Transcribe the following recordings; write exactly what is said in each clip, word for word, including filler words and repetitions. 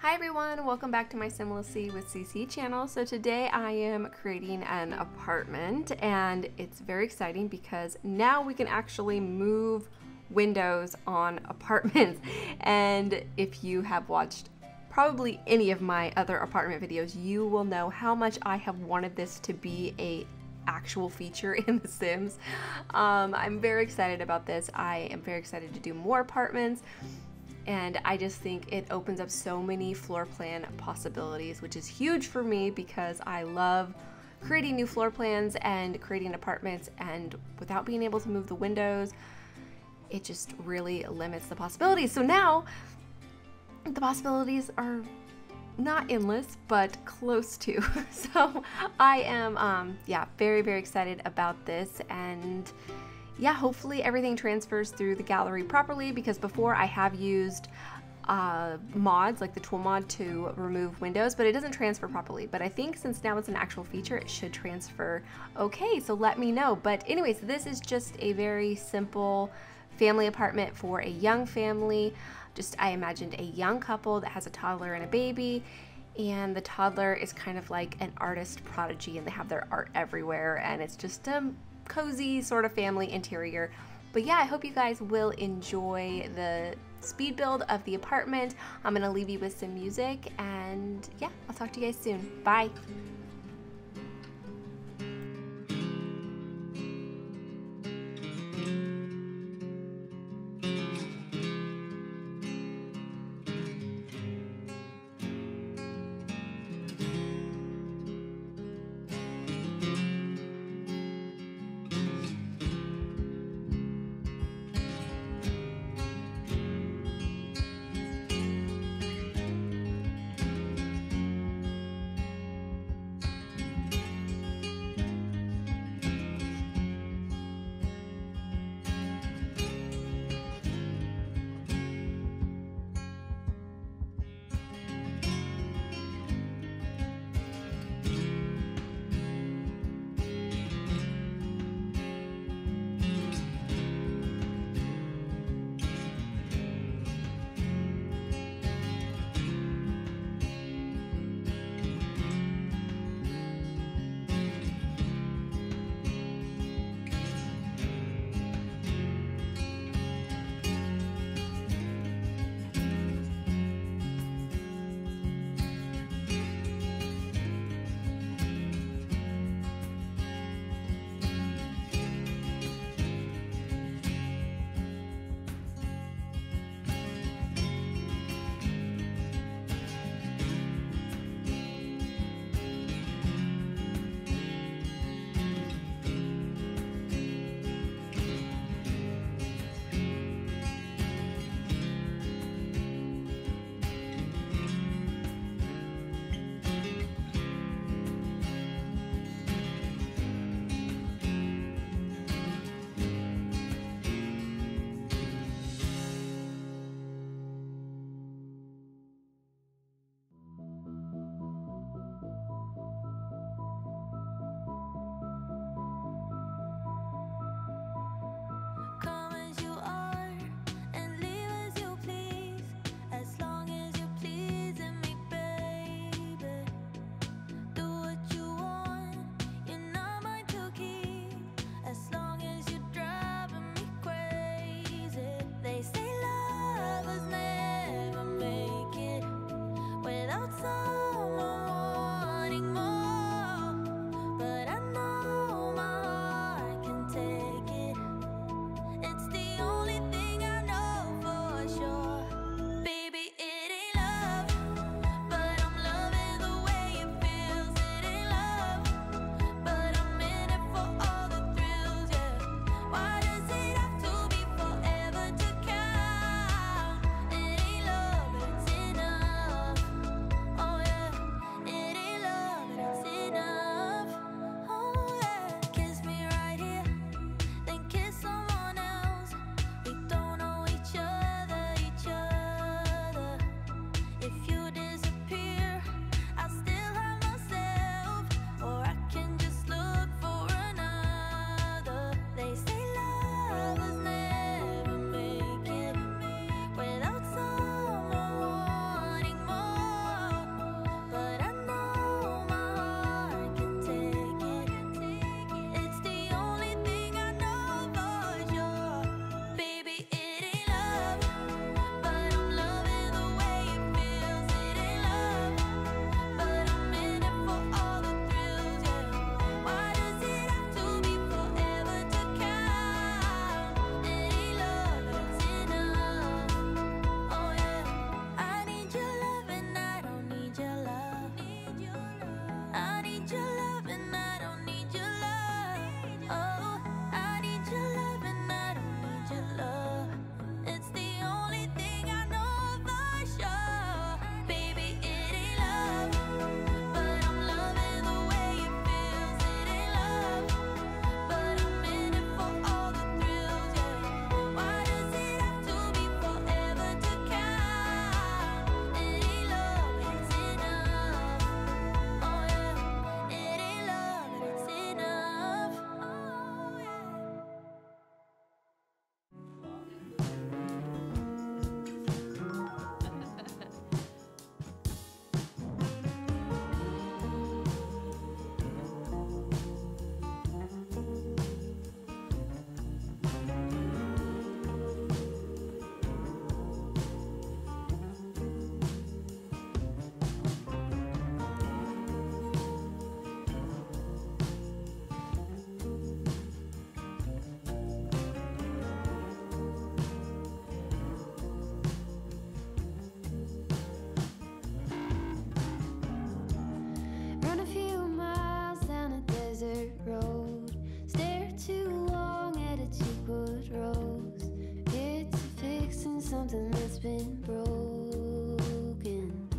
Hi everyone, welcome back to my Simlicy with CC channel. So today I am creating an apartment and it's very exciting because now we can actually move windows on apartments. And if you have watched probably any of my other apartment videos, you will know how much I have wanted this to be a actual feature in The Sims. Um, I'm very excited about this. I am very excited to do more apartments. And I just think it opens up so many floor plan possibilities, which is huge for me because I love creating new floor plans and creating apartments, and without being able to move the windows, it just really limits the possibilities. So now the possibilities are not endless, but close to. So I am, um, yeah, very, very excited about this. And yeah, hopefully everything transfers through the gallery properly, because before I have used uh, mods like the tool mod to remove windows, but it doesn't transfer properly. But I think since now it's an actual feature, it should transfer okay, so let me know. But anyways, this is just a very simple family apartment for a young family. Just, I imagined a young couple that has a toddler and a baby, and the toddler is kind of like an artist prodigy and they have their art everywhere, and it's just a cozy sort of family interior. But yeah, I hope you guys will enjoy the speed build of the apartment. I'm gonna leave you with some music, and yeah, I'll talk to you guys soon. Bye. been broken.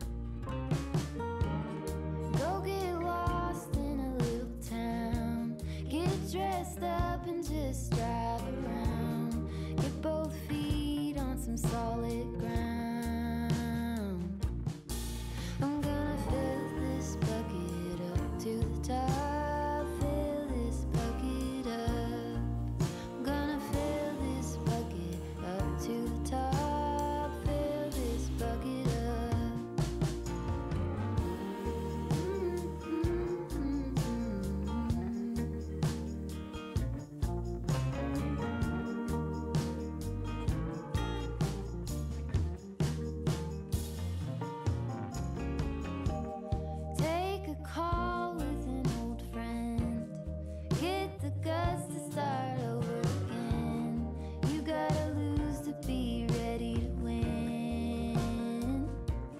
Go get lost in a little town, get dressed up and just drive around. Get both feet on some solid ground. I'm gonna fill this bucket up to the top, fill this bucket up. I'm gonna fill this bucket up to the top, fill this bucket up. Take a call with an old friend, get the guts to start over again. You gotta lose to be ready to win.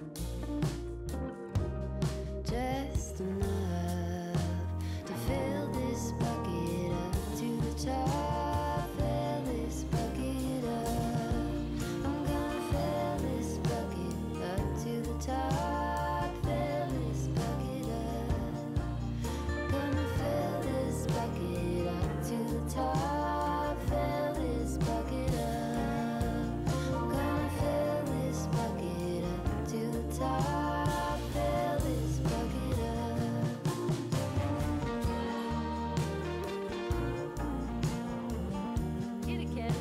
Just enough to fill this bucket up to the top, fill this bucket up. I'm gonna fill this bucket up to the top, fill this bucket up. Gonna fill this bucket up to the top, fill this bucket up. I'm gonna fill this bucket up to the top, fill this bucket up. Get it, kid.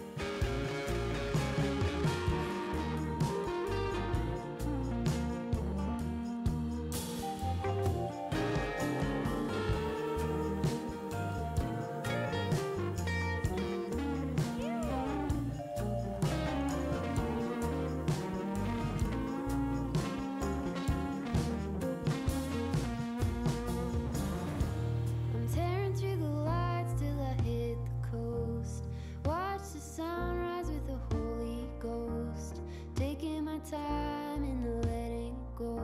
I'm tearing through the lights till I hit the coast. Watch the sunrise with the Holy Ghost. Taking my time and letting go.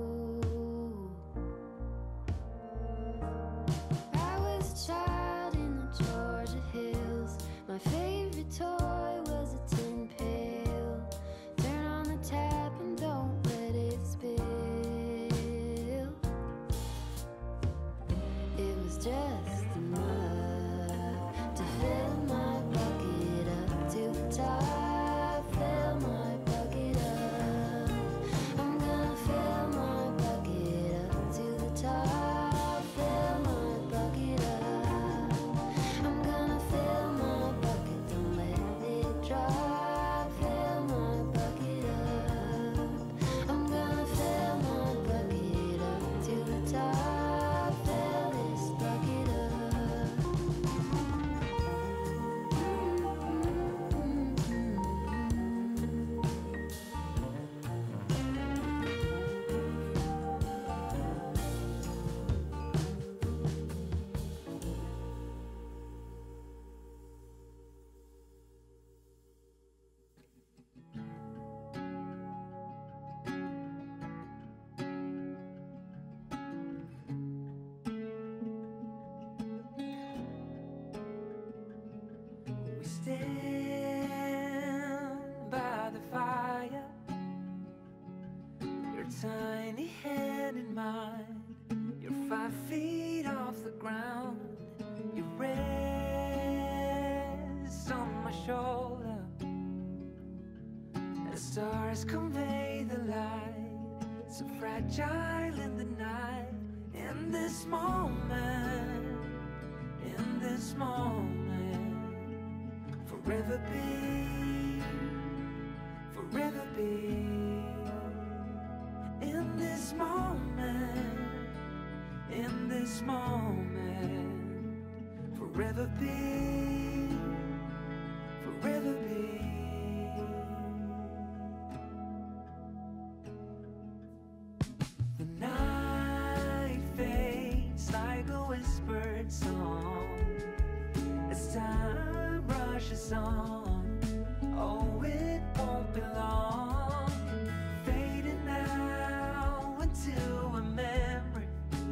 I was a child in the Georgia hills. My favorite toy was a tin pail. Turn on the tap and don't let it spill. It was just enough to fill my bucket up to the top, fill my bucket up. I'm gonna fill my bucket up to the top, fill my bucket up. I'm gonna fill my bucket, don't let it drop, fill my bucket up. I'm gonna fill my bucket up to the top, fill this bucket up. We stand by the fire, your tiny hand in mine. You're five feet off the ground, you rest on my shoulder. The stars convey the light, so fragile in the night. In this moment, in this moment, forever be, forever be. In this moment, in this moment, forever be, forever be. The night fades like a whispered song as time rushes on. Oh, it won't be long, fading now into a memory,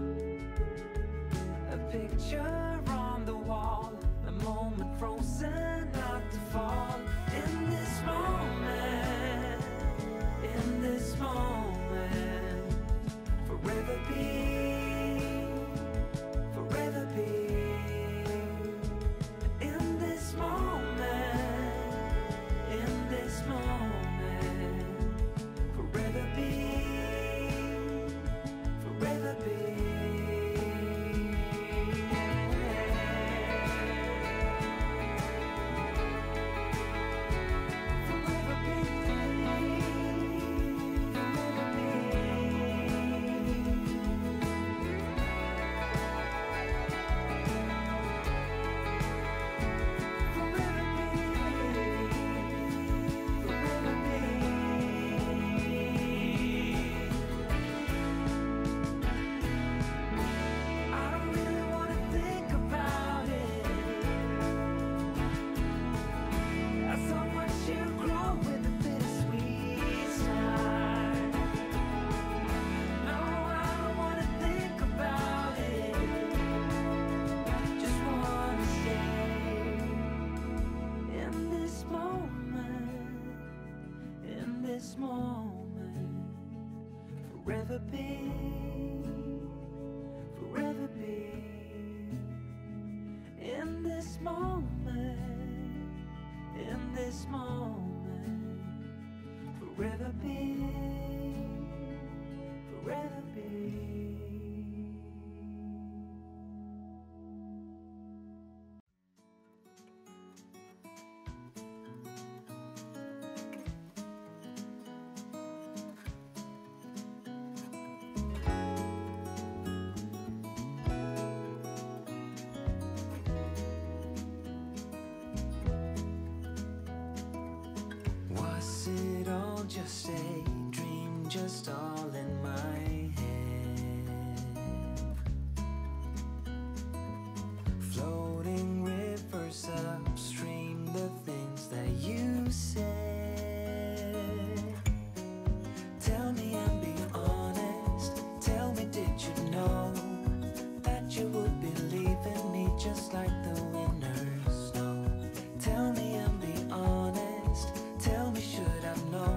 a picture on the wall, a moment frozen not to fall. In this moment, this moment, forever be, forever be. In this moment, in this moment, forever be, forever be. Was it all just a dream, just all in my head? Floating rivers upstream, the things that you said. Tell me and be honest, tell me, did you know that you would believe in me just like the winter snow? Tell me and be honest, tell me, should I've known